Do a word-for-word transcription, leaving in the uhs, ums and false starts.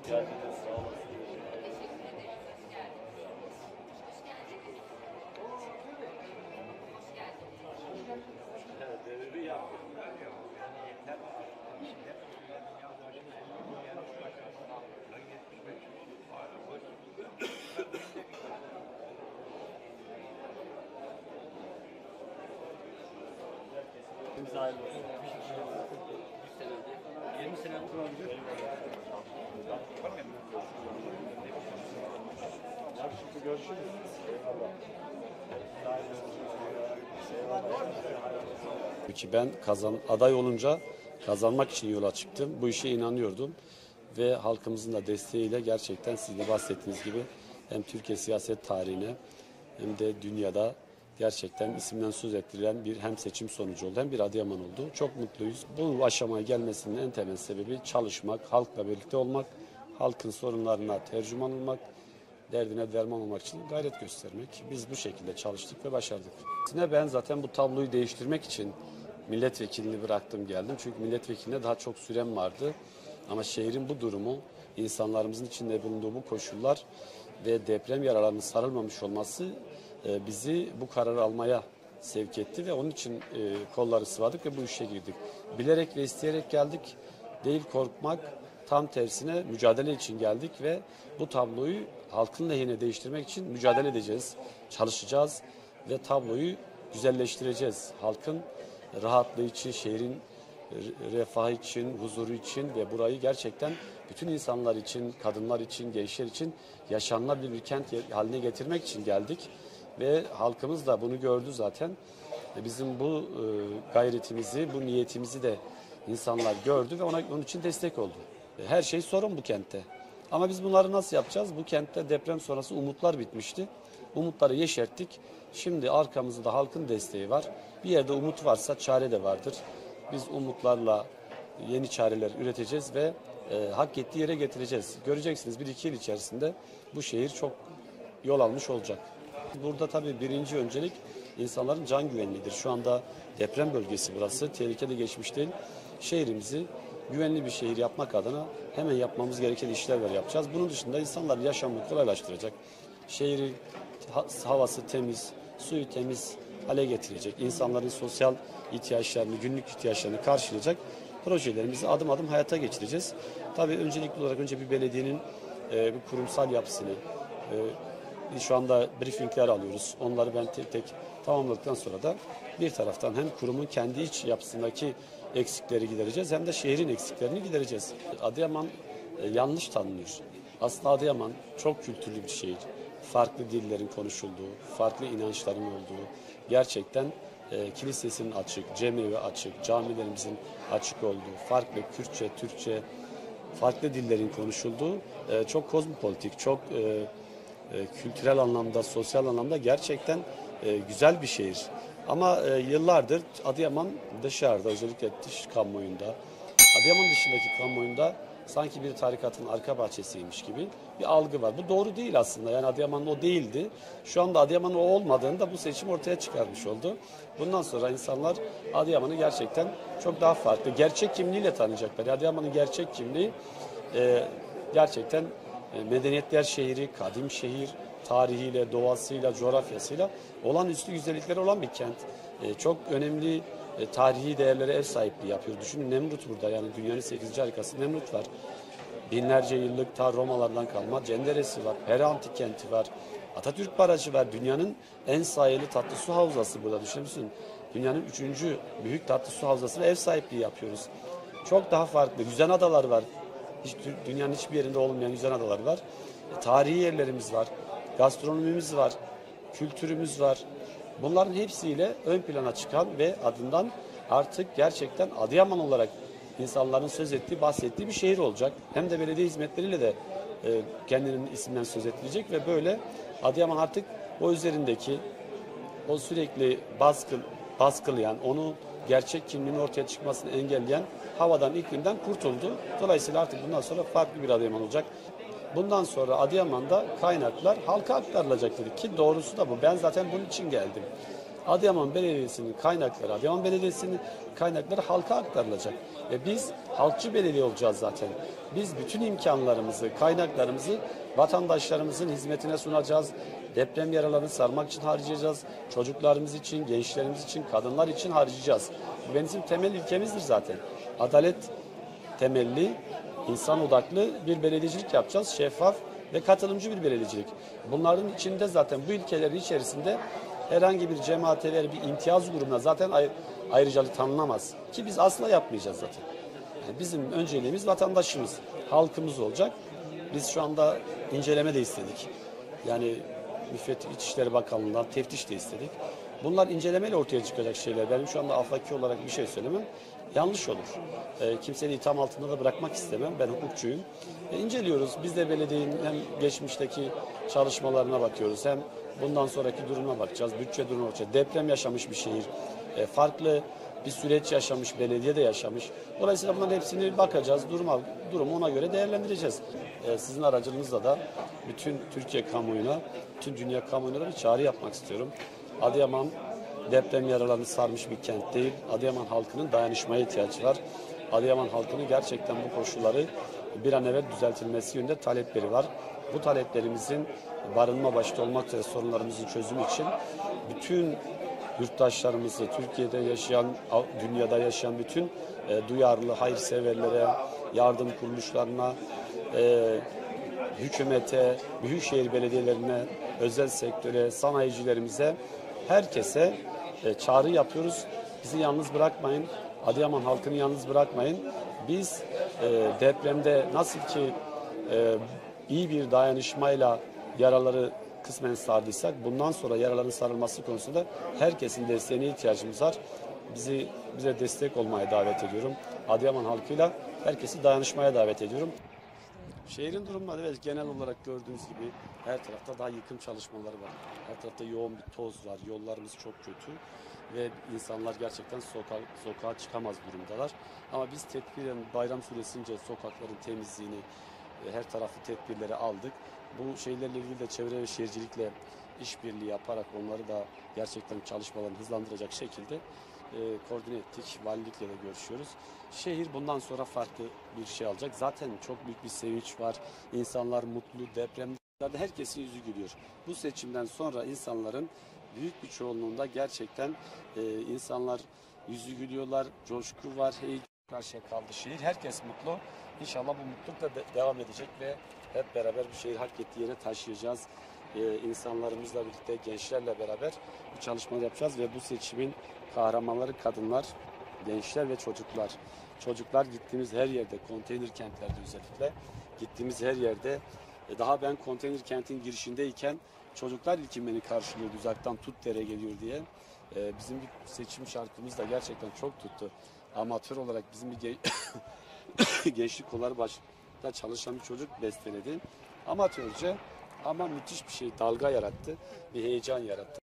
geldiniz. Sağ olasın. Evet, devri yaptık. Hayırlı olsun. yirmi sene olabilir. Görüşürüz. Ki ben kazan aday olunca kazanmak için yola çıktım. Bu işe inanıyordum ve halkımızın da desteğiyle gerçekten sizin de bahsettiğiniz gibi hem Türkiye siyaset tarihine hem de dünyada gerçekten isimden söz ettirilen bir hem seçim sonucu oldu hem bir Adıyaman oldu. Çok mutluyuz. Bu aşamaya gelmesinin en temel sebebi çalışmak, halkla birlikte olmak, halkın sorunlarına tercüman olmak, derdine derman olmak için gayret göstermek. Biz bu şekilde çalıştık ve başardık. Aslında ben zaten bu tabloyu değiştirmek için milletvekilini bıraktım geldim. Çünkü milletvekiline daha çok sürem vardı. Ama şehrin bu durumu, insanlarımızın içinde bulunduğu bu koşullar ve deprem yaralarının sarılmamış olması e, bizi bu kararı almaya sevk etti ve onun için e, kolları sıvadık ve bu işe girdik. Bilerek ve isteyerek geldik. Değil korkmak, tam tersine mücadele için geldik ve bu tabloyu halkın lehine değiştirmek için mücadele edeceğiz, çalışacağız ve tabloyu güzelleştireceğiz. Halkın rahatlığı için, şehrin refahı için, huzuru için ve burayı gerçekten bütün insanlar için, kadınlar için, gençler için yaşanılabilir bir kent haline getirmek için geldik. Ve halkımız da bunu gördü zaten. Bizim bu gayretimizi, bu niyetimizi de insanlar gördü ve ona onun için destek oldu. Her şey sorun bu kentte. Ama biz bunları nasıl yapacağız? Bu kentte deprem sonrası umutlar bitmişti. Umutları yeşerttik. Şimdi arkamızda halkın desteği var. Bir yerde umut varsa çare de vardır. Biz umutlarla yeni çareler üreteceğiz ve e, hak ettiği yere getireceğiz. Göreceksiniz bir iki yıl içerisinde bu şehir çok yol almış olacak. Burada tabii birinci öncelik insanların can güvenliğidir. Şu anda deprem bölgesi burası. Tehlikede geçmiş değil. Şehrimizi güvenli bir şehir yapmak adına hemen yapmamız gereken işler yapacağız. Bunun dışında insanların yaşamını kolaylaştıracak. Şehri havası temiz, suyu temiz hale getirecek. İnsanların sosyal ihtiyaçlarını, günlük ihtiyaçlarını karşılayacak projelerimizi adım adım hayata geçireceğiz. Tabii öncelikli olarak önce bir belediyenin e, bir kurumsal yapısını, e, şu anda briefingler alıyoruz. Onları ben tek tek tamamladıktan sonra da bir taraftan hem kurumun kendi iç yapısındaki eksikleri gidereceğiz hem de şehrin eksiklerini gidereceğiz. Adıyaman e, yanlış tanınıyor. Aslında Adıyaman çok kültürlü bir şehir. Farklı dillerin konuşulduğu, farklı inançların olduğu, gerçekten e, kilisesinin açık, cemevi açık, camilerimizin açık olduğu, farklı Kürtçe, Türkçe, farklı dillerin konuşulduğu e, çok kozmopolitik, çok e, e, kültürel anlamda, sosyal anlamda gerçekten e, güzel bir şehir. Ama e, yıllardır Adıyaman dışarıda, özellikle dış kamuoyunda, Adıyaman dışındaki kamuoyunda sanki bir tarikatın arka bahçesiymiş gibi bir algı var. Bu doğru değil aslında. Yani Adıyaman o değildi. Şu anda Adıyaman o olmadığında bu seçim ortaya çıkarmış oldu. Bundan sonra insanlar Adıyaman'ı gerçekten çok daha farklı, gerçek kimliğiyle tanıyacaklar. Adıyaman'ın gerçek kimliği e, gerçekten e, medeniyetler şehri, kadim şehir, tarihiyle, doğasıyla, coğrafyasıyla olağanüstü güzellikleri olan bir kent. E, çok önemli e, tarihi değerlere ev sahipliği yapıyor. Düşünün Nemrut burada, yani dünyanın sekizinci harikası Nemrut var. Binlerce yıllık ta Romalardan kalma Cenderesi var, Pera Antik Kenti var, Atatürk Barajı var. Dünyanın en sayılı tatlı su havzası burada, düşünürsün. Dünyanın üçüncü büyük tatlı su havzasına ev sahipliği yapıyoruz. Çok daha farklı. Yüzen adalar var. Hiç, dünyanın hiçbir yerinde olmayan yüzen adalar var. E, tarihi yerlerimiz var. Gastronomimiz var. Kültürümüz var. Bunların hepsiyle ön plana çıkan ve adından artık gerçekten Adıyaman olarak insanların söz ettiği, bahsettiği bir şehir olacak. Hem de belediye hizmetleriyle de e, kendinin isminden söz edilecek ve böyle Adıyaman artık o üzerindeki o sürekli baskı, baskılayan, onu gerçek kimliğinin ortaya çıkmasını engelleyen havadan, iklimden kurtuldu. Dolayısıyla artık bundan sonra farklı bir Adıyaman olacak. Bundan sonra Adıyaman'da kaynaklar halka aktarılacak dedik ki doğrusu da bu. Ben zaten bunun için geldim. Adıyaman Belediyesi'nin kaynakları, Adıyaman Belediyesi'nin kaynakları halka aktarılacak. Ve biz halkçı belediye olacağız zaten. Biz bütün imkanlarımızı, kaynaklarımızı vatandaşlarımızın hizmetine sunacağız. Deprem yaralarını sarmak için harcayacağız. Çocuklarımız için, gençlerimiz için, kadınlar için harcayacağız. Bu bizim temel ilkemizdir zaten. Adalet temelli, insan odaklı bir belediyecilik yapacağız. Şeffaf ve katılımcı bir belediyecilik. Bunların içinde zaten bu ilkelerin içerisinde herhangi bir cemaate veya bir imtiyaz grubuna zaten ayr ayrıcalık tanınamaz. Ki biz asla yapmayacağız zaten. Yani bizim önceliğimiz vatandaşımız, halkımız olacak. Biz şu anda inceleme de istedik. Yani Müfettiş İçişleri Bakanlığı'ndan teftiş de istedik. Bunlar incelemeyle ortaya çıkacak şeyler. Benim şu anda afaki olarak bir şey söylemem yanlış olur. E, kimseyi itham altında da bırakmak istemem. Ben hukukçuyum. E, inceliyoruz. Biz de belediyenin hem geçmişteki çalışmalarına bakıyoruz, hem bundan sonraki durumuna bakacağız. Bütçe durumuna bakacağız. Deprem yaşamış bir şehir. E, farklı bir süreç yaşamış, belediye de yaşamış. Dolayısıyla bunların hepsini bakacağız. Duruma, durumu ona göre değerlendireceğiz. E, sizin aracılığınızla da bütün Türkiye kamuoyuna, bütün dünya kamuoyuna da bir çağrı yapmak istiyorum. Adıyaman deprem yaralarını sarmış bir kent değil. Adıyaman halkının dayanışmaya ihtiyacı var. Adıyaman halkının gerçekten bu koşulları bir an evvel düzeltilmesi yönünde talepleri var. Bu taleplerimizin barınma başta olmak üzere sorunlarımızın çözümü için bütün yurttaşlarımızı, Türkiye'de yaşayan, dünyada yaşayan bütün e, duyarlı hayırseverlere, yardım kuruluşlarına, e, hükümete, büyükşehir belediyelerine, özel sektöre, sanayicilerimize, herkese e, çağrı yapıyoruz. Bizi yalnız bırakmayın. Adıyaman halkını yalnız bırakmayın. Biz e, depremde nasıl ki e, iyi bir dayanışmayla yaraları kısmen sardıysak, bundan sonra yaraların sarılması konusunda herkesin desteğine ihtiyacımız var. Bizi bize destek olmaya davet ediyorum. Adıyaman halkıyla herkesi dayanışmaya davet ediyorum. Şehrin durumları, evet, genel olarak gördüğünüz gibi her tarafta daha yıkım çalışmaları var. Her tarafta yoğun bir toz var. Yollarımız çok kötü ve insanlar gerçekten sokağa, sokağa çıkamaz durumdalar. Ama biz tedbiren bayram süresince sokakların temizliğini, her taraflı tedbirleri aldık. Bu şeylerle ilgili de Çevre ve Şehircilikle işbirliği yaparak onları da gerçekten çalışmalarını hızlandıracak şekilde e, koordine ettik. Valilikle de görüşüyoruz. Şehir bundan sonra farklı bir şey alacak. Zaten çok büyük bir sevinç var. İnsanlar mutlu, depremlerde herkesin yüzü gülüyor. Bu seçimden sonra insanların büyük bir çoğunluğunda gerçekten e, insanlar yüzü gülüyorlar, coşku var, heyecan karşıya kaldı şehir. Herkes mutlu. İnşallah bu mutluluk da de devam edecek ve hep beraber bu şehir hak ettiği yere taşıyacağız. Ee, insanlarımızla birlikte, gençlerle beraber bu çalışmaları yapacağız ve bu seçimin kahramanları kadınlar, gençler ve çocuklar. Çocuklar gittiğimiz her yerde, konteyner kentlerde özellikle, gittiğimiz her yerde, e, daha ben konteyner kentin girişindeyken çocuklar ilkin beni karşılıyordu, uzaktan tut dere geliyor diye. Ee, bizim bir seçim şarkımız da gerçekten çok tuttu. Amatör olarak bizim bir gen gençlik kolları başında çalışan bir çocuk besteledi. Amatörce ama müthiş bir şey, dalga yarattı, bir heyecan yarattı.